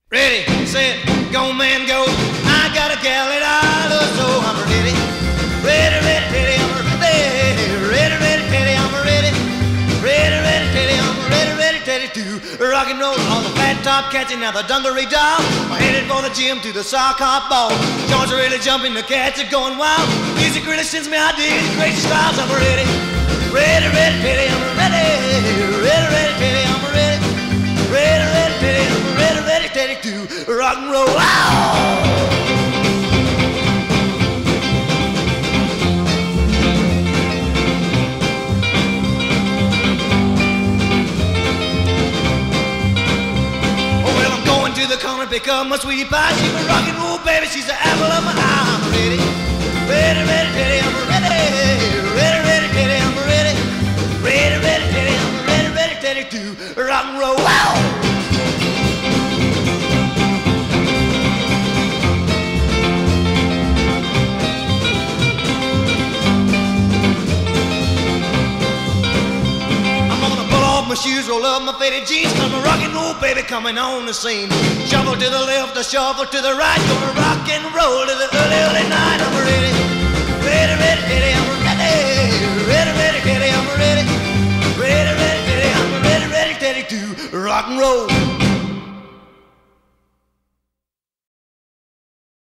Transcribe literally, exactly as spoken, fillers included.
Ready, set, go man go. I got a gal that I love so I'm ready. Ready, ready, ready, I'm ready. Ready, ready, ready, I'm ready. Ready, ready, ready, I'm ready, ready, ready to rock and roll on the flat top catching now the dungaree doll. I'm headed for the gym to the sock hop ball. Joints are really jumping, the cats are going wild. Music really sends me ideas, crazy styles. I'm ready. Ready, ready, ready, I'm ready. Ready, ready, ready, I'm ready. Ready, ready, ready, I'm ready, ready, ready to rock and roll. Wow! To the corner, pick up my sweetie pie. She's a rock and roll baby, she's the apple of my eye. I'm ready, ready, ready, ready, I'm ready, ready, ready, ready, I'm ready, ready, ready, ready, I'm ready, ready, ready to rock and roll. Wow! My shoes, roll up my faded jeans, cause my rock and roll baby coming on the scene. Shuffle to the left, a shuffle to the right, gonna rock and roll to the early, early night. I'm ready, ready, ready, ready, I'm ready, ready, ready, ready, I'm ready, ready, ready, ready, I'm ready, ready, ready to rock and roll.